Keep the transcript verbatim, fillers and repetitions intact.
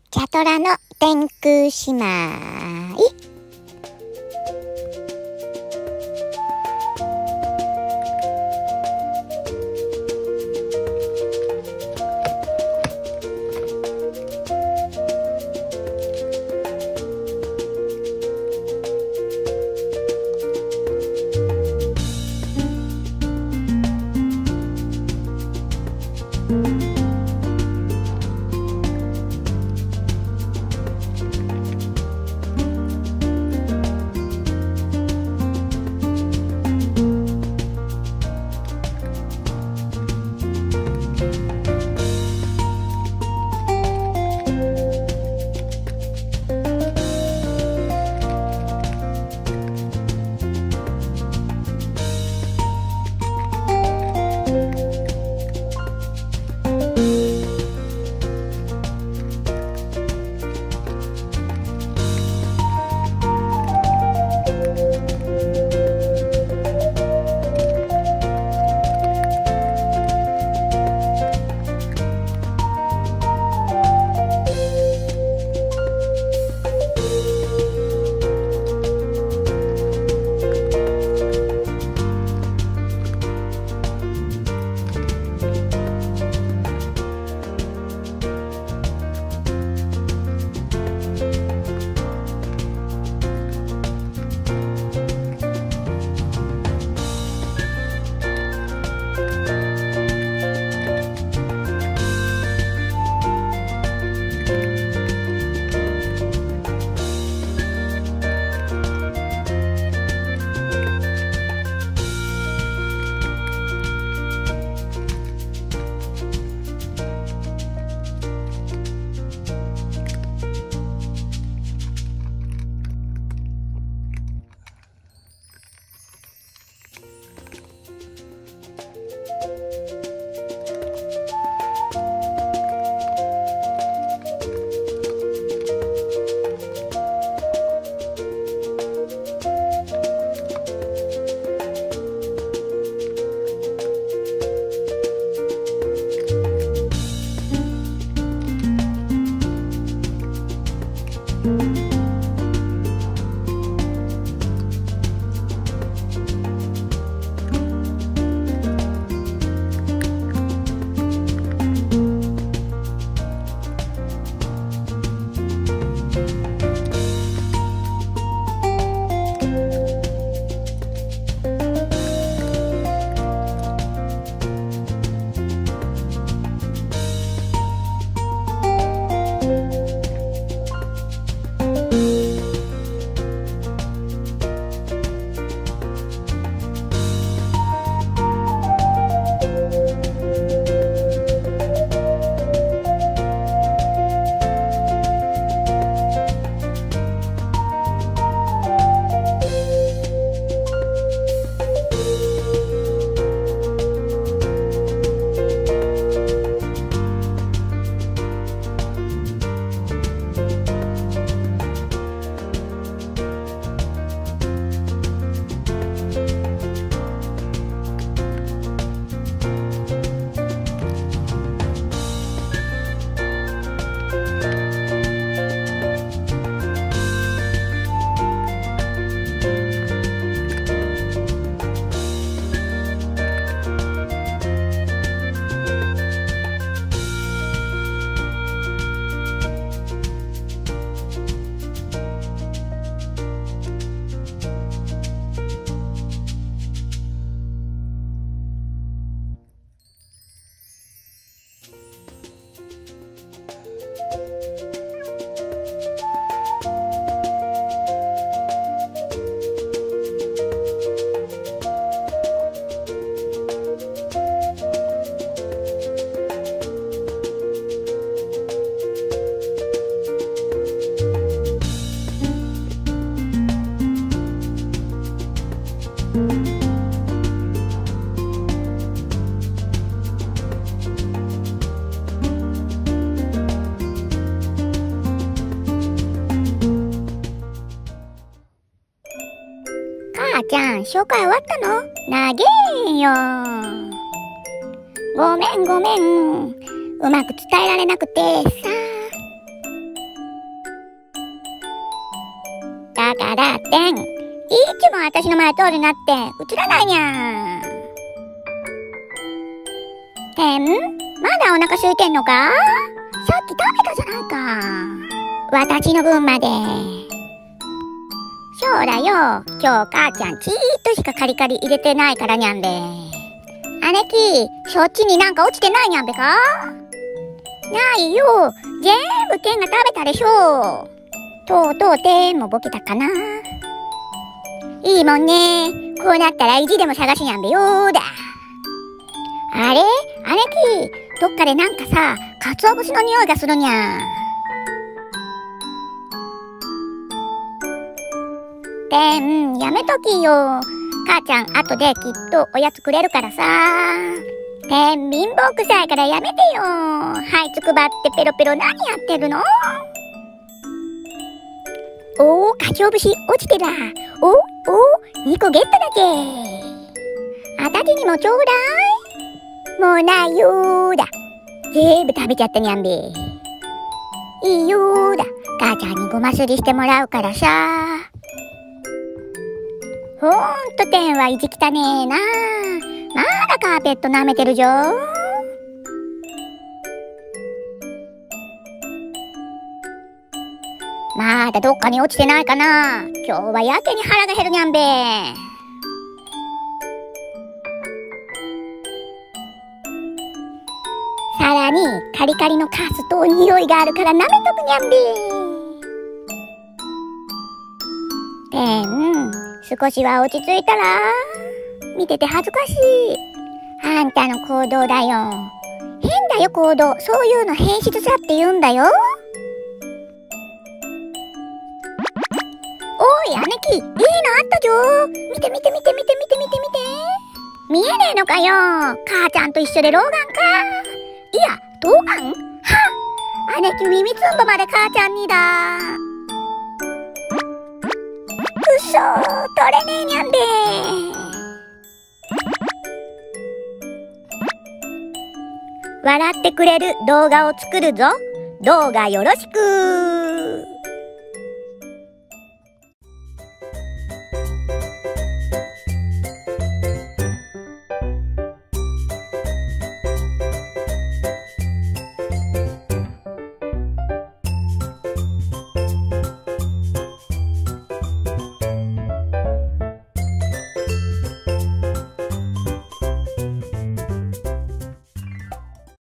チャトラの天空姉妹。母ちゃん、紹介終わったの？なげーよ。ごめんごめん。うまく伝えられなくてさ。 やだってん。いつも私の前通りになって映らないにゃん。てん、まだお腹空いてんのか？さっき食べたじゃないか。私の分まで。そうだよ。今日母ちゃんちーっとしかカリカリ入れてないからにゃんべ。姉貴、そっちになんか落ちてないにゃんべか？ないよ。全部天が食べたでしょ。とうとう天もボケたかな。いいもんね。こうなったら意地でも探しにゃんべよーだ。あれ？姉貴、どっかでなんかさ、鰹節の匂いがするにゃん。てん、やめときよ。母ちゃん、後できっとおやつくれるからさ。てん、貧乏くさいからやめてよ。はいつくばってペロペロ何やってるの？おー、鰹節落ちてら。お、お、にこゲットだけ。あたしにもちょうだい。もうないよーだ。全部食べちゃったにゃんべ。いいよーだ。母ちゃんにごますりしてもらうからさ。ほんとてんは意地汚ねえな。まだカーペット舐めてるじょ。まだどっかに落ちてないかな。今日はやけに腹が減るにゃんべ。さらにカリカリのカスと匂いがあるから舐めとくにゃんべ。てん、少しは落ち着いたら？見てて恥ずかしい。あんたの行動だよ。変だよ行動。そういうの変質さって言うんだよ。おい姉貴、いいのあったじょ。見て見て見て見て見て見て見て。見えねえのかよ。母ちゃんと一緒で老眼か。いや、童顔？はっ、姉貴耳つんぼまで母ちゃんにだ。くそー、取れねえにゃんべ。笑ってくれる動画を作るぞ。動画よろしく。